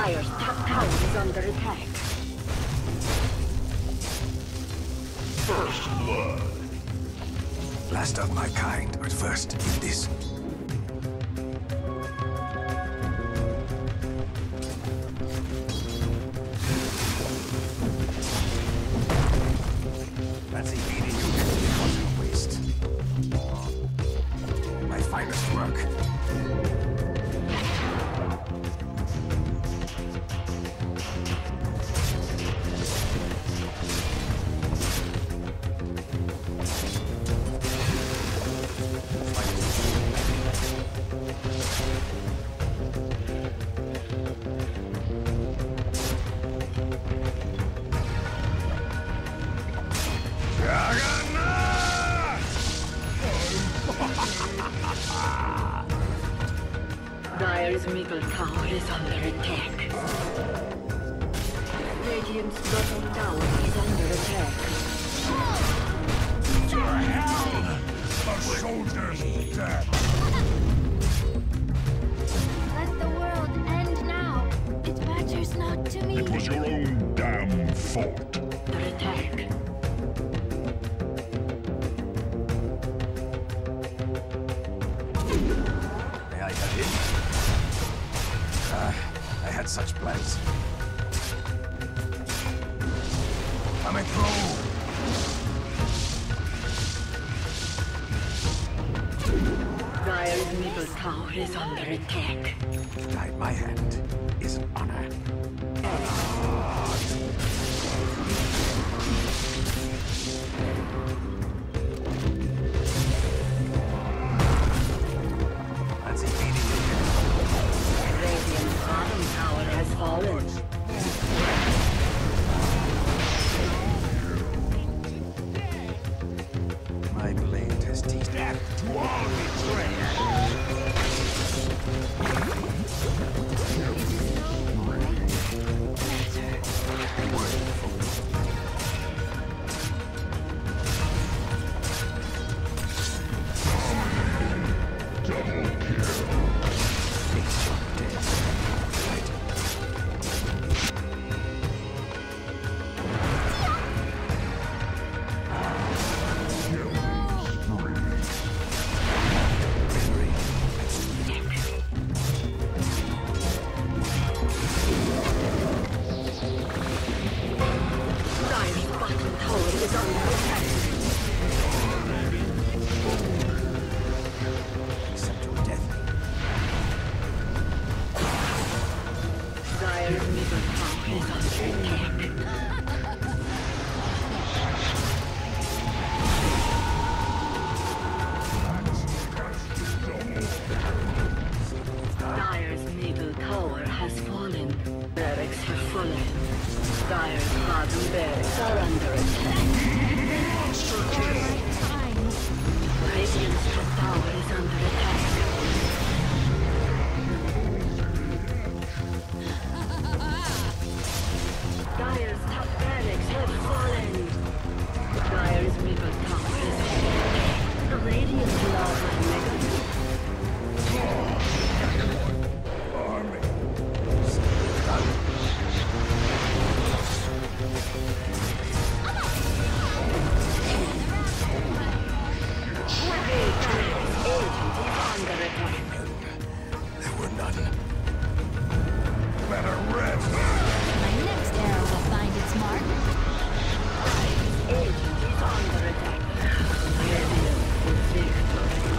Dire's top tower is under attack. First blood. Last of my kind, but first, eat this. Fancy feeding you wasn't waste. My finest work. Dire's middle tower is under attack. Radiant's bottom tower is under attack. To hell! The soldier's dead. Let the world end now. It matters not to me. It was your own damn fault. Under attack. May I cut in? I had such plans. Coming through! Dire's middle tower is under attack. To guide my hand is an honor. Fancy feeding you. Radiant's bottom tower has fallen. My blade has teased death To all betrayers. Double kill. Dire's bottom tower is under attack. except to death. Dire's middle tower is under attack. Dire's middle tower has fallen. Barracks have fallen. Dire's bottom barracks are under attack. Monster kill. Radiant's top tower is under attack. Dire's top barracks have fallen. Dire's middle tower is under attack. The Radiant lava negative. Army. There were none. Better rest. My next arrow will find its mark. Agent is under attack. Radiant is victory.